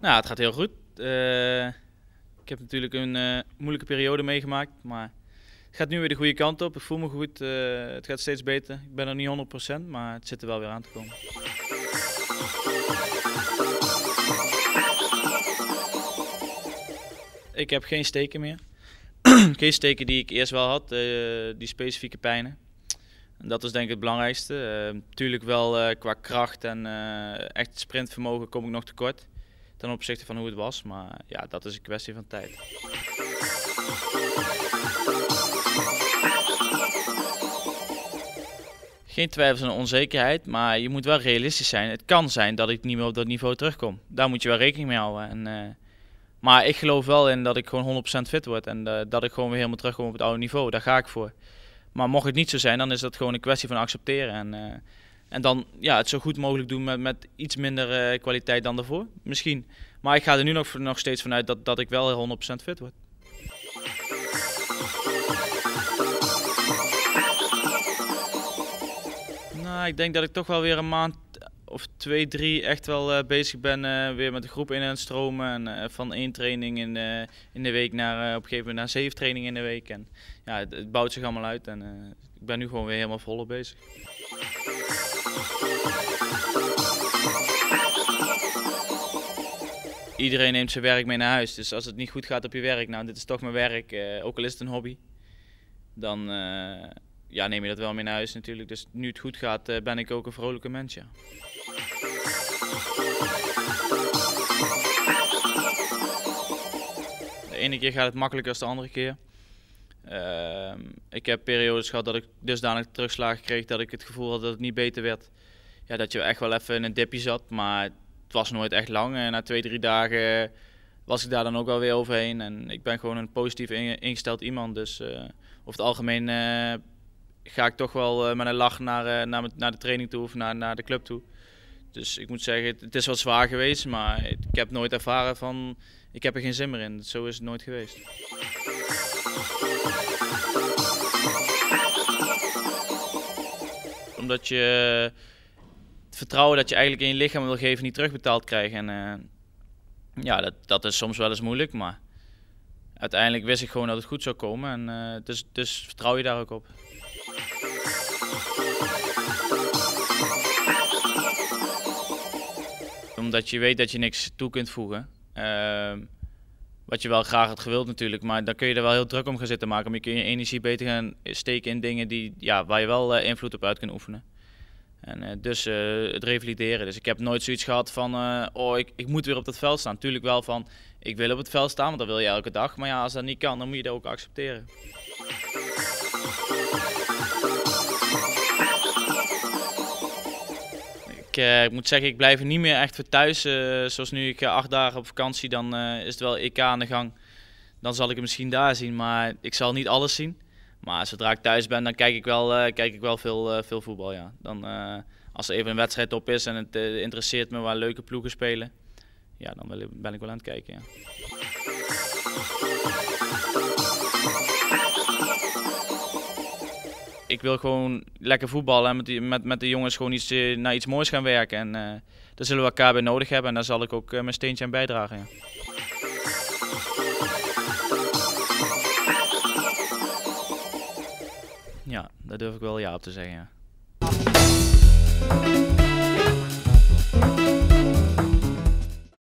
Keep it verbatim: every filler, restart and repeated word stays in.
Nou, het gaat heel goed. Uh, ik heb natuurlijk een uh, moeilijke periode meegemaakt, maar het gaat nu weer de goede kant op. Ik voel me goed, uh, het gaat steeds beter. Ik ben er niet honderd procent, maar het zit er wel weer aan te komen. Ik heb geen steken meer. Geen steken die ik eerst wel had, uh, die specifieke pijnen. En dat is denk ik het belangrijkste. Uh, natuurlijk wel uh, qua kracht en uh, echt sprintvermogen kom ik nog tekort ten opzichte van hoe het was, maar ja, dat is een kwestie van tijd. Geen twijfels en onzekerheid, maar je moet wel realistisch zijn. Het kan zijn dat ik niet meer op dat niveau terugkom. Daar moet je wel rekening mee houden. En, uh, maar ik geloof wel in dat ik gewoon honderd procent fit word en uh, dat ik gewoon weer helemaal terugkom op het oude niveau. Daar ga ik voor. Maar mocht het niet zo zijn, dan is dat gewoon een kwestie van accepteren. En, uh, en dan ja, het zo goed mogelijk doen met, met iets minder uh, kwaliteit dan daarvoor. Misschien. Maar ik ga er nu nog, nog steeds vanuit dat, dat ik wel honderd procent fit word. Nou, ik denk dat ik toch wel weer een maand of twee, drie echt wel uh, bezig ben uh, weer met de groep in aan het stromen. En, uh, van één training in, uh, in de week naar uh, op een gegeven moment naar zeven trainingen in de week. En, ja, het, het bouwt zich allemaal uit en uh, ik ben nu gewoon weer helemaal volop bezig. Iedereen neemt zijn werk mee naar huis, dus als het niet goed gaat op je werk, nou dit is toch mijn werk, uh, ook al is het een hobby, dan uh, ja, neem je dat wel mee naar huis natuurlijk. Dus nu het goed gaat, uh, ben ik ook een vrolijke mens, ja. De ene keer gaat het makkelijker dan de andere keer. Uh, ik heb periodes gehad dat ik dusdanig terugslagen kreeg dat ik het gevoel had dat het niet beter werd. Ja, dat je echt wel even in een dipje zat, maar het was nooit echt lang. En na twee, drie dagen was ik daar dan ook wel weer overheen. En ik ben gewoon een positief ingesteld iemand. Dus uh, over het algemeen uh, ga ik toch wel uh, met een lach naar, uh, naar, naar de training toe of naar, naar de club toe. Dus ik moet zeggen, het, het is wat zwaar geweest, maar ik heb nooit ervaren van ik heb er geen zin meer in. Zo is het nooit geweest. Omdat je het vertrouwen dat je eigenlijk in je lichaam wil geven niet terugbetaald krijgt. En uh, ja, dat, dat is soms wel eens moeilijk, maar uiteindelijk wist ik gewoon dat het goed zou komen. En uh, dus, dus vertrouw je daar ook op. Omdat je weet dat je niks toe kunt voegen. Uh, wat je wel graag had gewild natuurlijk, maar dan kun je er wel heel druk om gaan zitten maken. Maar je kun je energie beter gaan steken in dingen die, ja, waar je wel uh, invloed op uit kunt oefenen. En uh, dus uh, het revalideren. Dus ik heb nooit zoiets gehad van, uh, oh ik, ik moet weer op het veld staan. Natuurlijk wel van, ik wil op het veld staan, want dat wil je elke dag. Maar ja, als dat niet kan, dan moet je dat ook accepteren. Ik, uh, ik moet zeggen, ik blijf er niet meer echt voor thuis. Uh, zoals nu ik uh, acht dagen op vakantie, dan uh, is het wel E K aan de gang. Dan zal ik het misschien daar zien, maar ik zal niet alles zien. Maar zodra ik thuis ben, dan kijk ik wel, uh, kijk ik wel veel, uh, veel voetbal. Ja. Dan, uh, als er even een wedstrijd op is en het uh, interesseert me waar leuke ploegen spelen, ja, dan ben ik wel aan het kijken. Ja. Ik wil gewoon lekker voetballen en met, die, met, met de jongens gewoon iets, uh, naar iets moois gaan werken. En uh, daar zullen we elkaar bij nodig hebben en daar zal ik ook uh, mijn steentje aan bijdragen. Ja. Ja, daar durf ik wel ja op te zeggen, ja.